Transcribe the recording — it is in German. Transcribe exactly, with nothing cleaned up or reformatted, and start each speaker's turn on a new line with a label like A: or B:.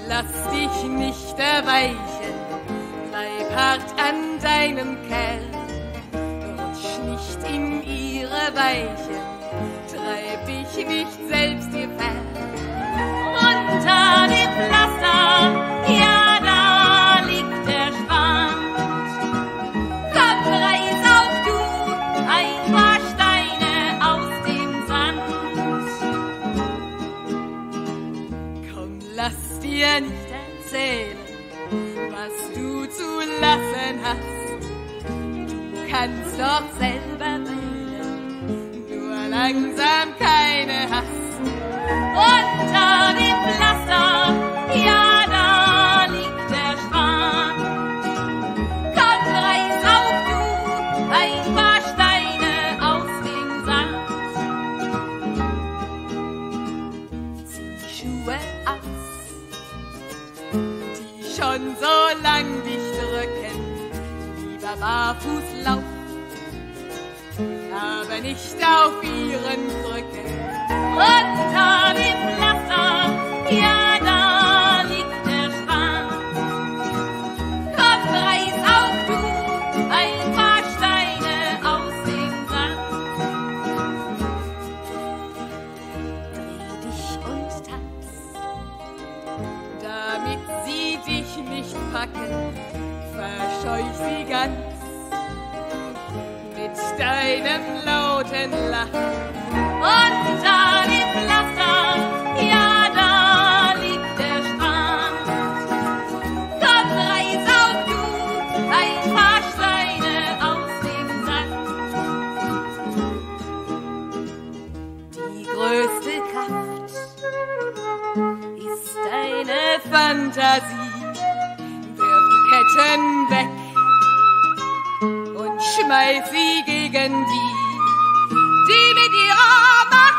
A: lass dich nicht erweichen, bleib hart an deinem Kerl, rutsch nicht in ihre Weichen, treib dich nicht selbst dir fern. Unter dem Pflaster, ja, da liegt der Strand. Komm, reiß auch du ein paar Steine aus dem Sand. Komm, lass dir nicht erzählen, was du zu lassen hast. Du kannst doch selber wählen, nur langsam keine Hast. Unter dem Pflaster, ja, da liegt der Strand. Komm, reiß auch du ein paar Steine aus dem Sand. Zieh Schuhe aus, die schon so lang dich drücken. Lieber barfuß lauf, aber nicht auf ihren Krücken. Unter dem Pflaster, ja, da liegt der Strand. Komm, reiß auch du ein paar Steine aus dem Sand. Dreh dich und tanz, damit sie dich nicht packen, verscheuch sie ganz mit deinem lauten Lachen. Unter dem Pflaster, ja, da liegt der Strand. Komm, reiß auch du ein paar Steine aus dem Sand. Die größte Kraft ist deine Fantasie. Wirf die Ketten weg und schmeiß sie gegen die, die mit ihrer Macht